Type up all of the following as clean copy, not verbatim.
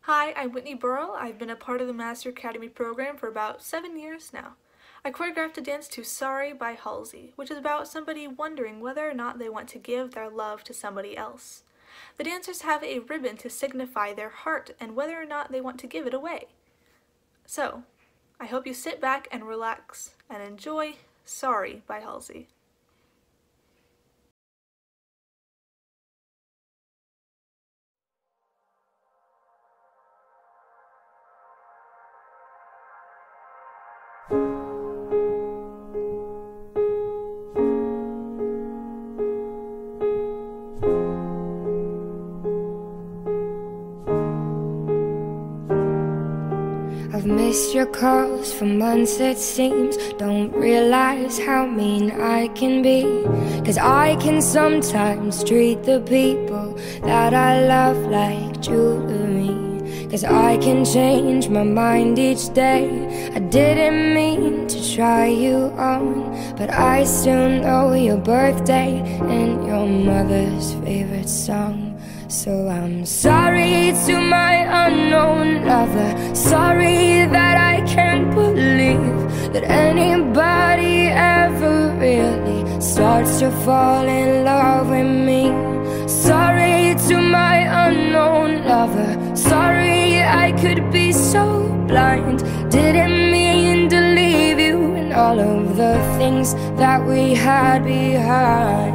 Hi, I'm Whitney Burrill. I've been a part of the Master Academy program for about 7 years now. I choreographed a dance to Sorry by Halsey, which is about somebody wondering whether or not they want to give their love to somebody else. The dancers have a ribbon to signify their heart and whether or not they want to give it away. So, I hope you sit back and relax and enjoy Sorry by Halsey. I've missed your calls for months it seems. Don't realize how mean I can be, 'cause I can sometimes treat the people that I love like jewelry. 'Cause I can change my mind each day. I didn't mean to try you on, but I still know your birthday and your mother's favorite song. So I'm sorry to my unknown lover. Sorry that I can't believe that anybody ever really starts to fall in love with me. Sorry to my unknown lover. Sorry I could be so blind. Didn't mean to leave you and all of the things that we had behind.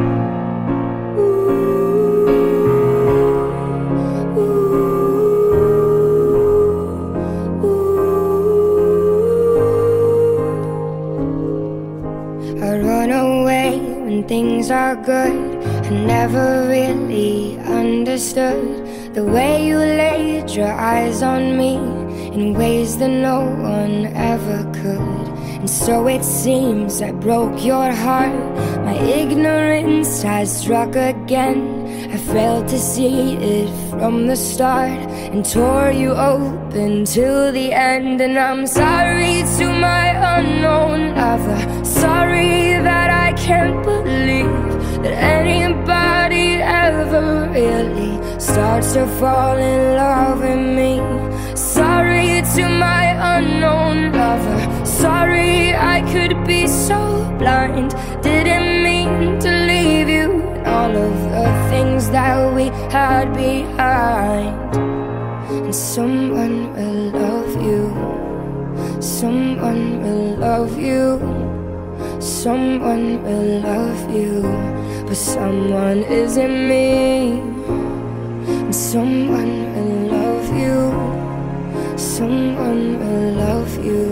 Things are good. I never really understood the way you laid your eyes on me in ways that no one ever could. And so it seems I broke your heart. My ignorance has struck again. I failed to see it from the start and tore you open till the end. And I'm sorry to my unknown lover. Sorry that I can't believe that anybody ever really starts to fall in love with me. Sorry to my unknown lover. Sorry I could be so blind. Didn't mean to leave you and all of the things that we had behind. And someone will love you. Someone will love you. Someone will love you, but someone isn't me. And someone will love you. Someone will love you.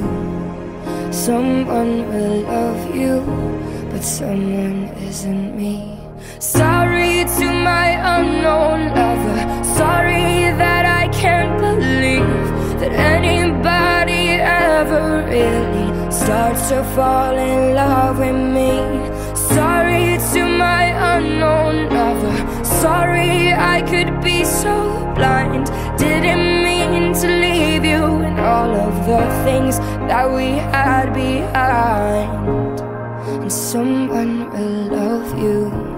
Someone will love you, but someone isn't me. Sorry to my unknown lover. Sorry that I can't believe that anybody ever really starts to fall in love with me. Sorry to my unknown lover. Sorry I could be so blind. Didn't mean to leave you and all of the things that we had behind. And someone will love you.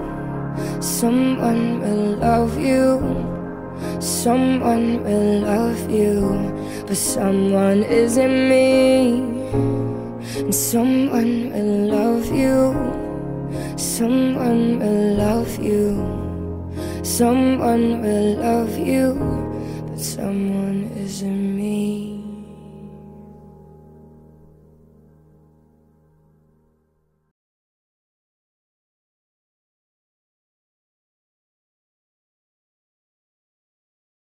Someone will love you. Someone will love you, but someone isn't me. And someone will love you. Someone will love you. Someone will love you, but someone isn't me.